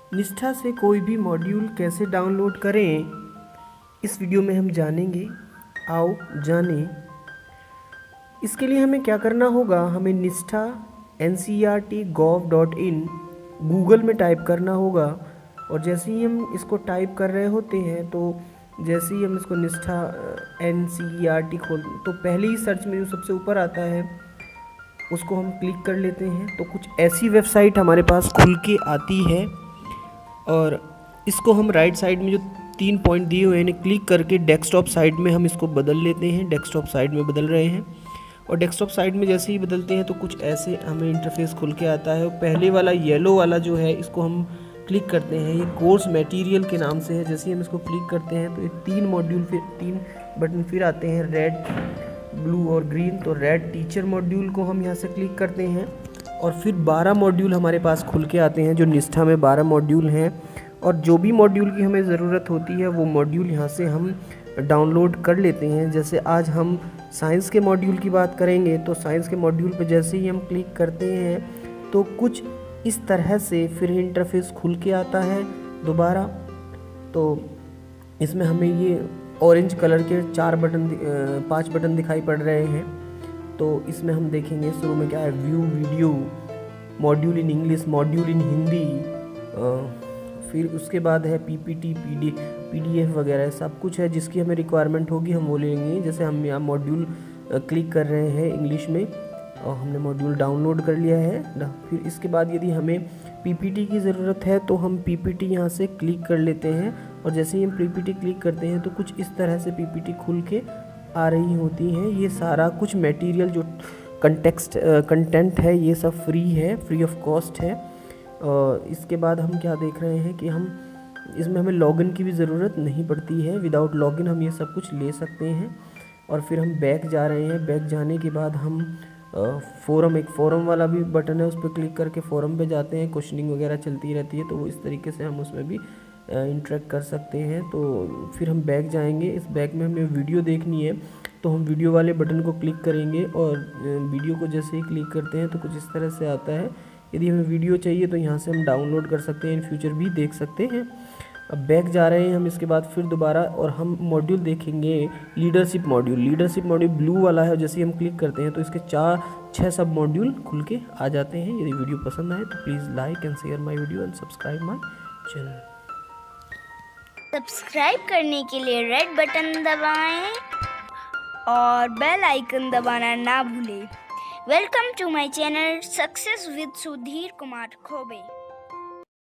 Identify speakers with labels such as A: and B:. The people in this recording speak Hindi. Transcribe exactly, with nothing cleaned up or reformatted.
A: निष्ठा से कोई भी मॉड्यूल कैसे डाउनलोड करें, इस वीडियो में हम जानेंगे। आओ जानें। इसके लिए हमें क्या करना होगा, हमें Nishtha N C E R T gov dot in Google में टाइप करना होगा। और जैसे ही हम इसको टाइप कर रहे होते हैं तो जैसे ही हम इसको Nishtha N C E R T खोल तो पहले ही सर्च में जो सबसे ऊपर आता है उसको हम क्लिक कर लेते हैं। तो कुछ ऐसी वेबसाइट हमारे पास खुल के आती है और इसको हम राइट साइड में जो तीन पॉइंट दिए हुए हैं इन्हें क्लिक करके डेस्कटॉप साइड में हम इसको बदल लेते हैं। डेस्कटॉप साइड में बदल रहे हैं और डेस्कटॉप साइड में जैसे ही बदलते हैं तो कुछ ऐसे हमें इंटरफेस खुल के आता है। और पहले वाला येलो वाला जो है इसको हम क्लिक करते हैं, ये कोर्स मटेरियल के नाम से है। जैसे ही हम इसको क्लिक करते हैं तो ये तीन मॉड्यूल फिर तीन बटन फिर आते हैं, रेड, ब्लू और ग्रीन। तो रेड टीचर मॉड्यूल को हम यहाँ से क्लिक करते हैं और फिर बारह मॉड्यूल हमारे पास खुल के आते हैं, जो निष्ठा में बारह मॉड्यूल हैं। और जो भी मॉड्यूल की हमें ज़रूरत होती है वो मॉड्यूल यहाँ से हम डाउनलोड कर लेते हैं। जैसे आज हम साइंस के मॉड्यूल की बात करेंगे तो साइंस के मॉड्यूल पर जैसे ही हम क्लिक करते हैं तो कुछ इस तरह से फिर इंटरफेस खुल के आता है दोबारा। तो इसमें हमें ये ऑरेंज कलर के चार बटन पांच बटन दिखाई पड़ रहे हैं। तो इसमें हम देखेंगे शुरू में क्या है, view video, module in English, module in Hindi, फिर उसके बाद है पीपीटी, पीडी पीडीएफ वगैरह सब कुछ है। जिसकी हमें रिक्वायरमेंट होगी हम वो लेंगे। जैसे हम यहाँ मॉड्यूल क्लिक कर रहे हैं इंग्लिश में और हमने मॉड्यूल डाउनलोड कर लिया है ना। फिर इसके बाद यदि हमें पीपीटी की ज़रूरत है तो हम पीपीटी यहाँ से क्लिक कर लेते हैं और जैसे ही हम पीपीटी क्लिक करते हैं तो कुछ इस तरह से पीपीटी खुल के आ रही होती हैं। ये सारा कुछ मटेरियल जो कंटेक्स्ट कंटेंट है ये सब फ्री है, फ्री ऑफ कॉस्ट है। और इसके बाद हम क्या देख रहे हैं कि हम इसमें हमें लॉगिन की भी ज़रूरत नहीं पड़ती है। विदाउट लॉगिन हम ये सब कुछ ले सकते हैं। और फिर हम बैक जा रहे हैं। बैक जाने के बाद हम फोरम, एक फोरम वाला भी बटन है, उस पर क्लिक करके फोरम पे जाते हैं। क्वेश्चनिंग वगैरह चलती रहती है तो वो इस तरीके से हम उसमें भी इंटरेक्ट कर सकते हैं। तो फिर हम बैक जाएंगे। इस बैक में हमें वीडियो देखनी है तो हम वीडियो वाले बटन को क्लिक करेंगे और वीडियो को जैसे ही क्लिक करते हैं तो कुछ इस तरह से आता है। यदि हमें वीडियो चाहिए तो यहाँ से हम डाउनलोड कर सकते हैं, इन फ्यूचर भी देख सकते हैं। अब बैक जा रहे हैं हम इसके बाद फिर दोबारा और हम मॉड्यूल देखेंगे leadership module. Leadership module blue वाला है और जैसे ही हम क्लिक करते हैं तो इसके चार छः सब मॉड्यूल खुल के आ जाते हैं। यदि वीडियो पसंद आए तो please like and share my video and subscribe my channel.
B: Subscribe करने के लिए रेड बटन दबाएं और बेल आइकन दबाना ना भूलें। Welcome to my channel success with Sudhir Kumar Khobe.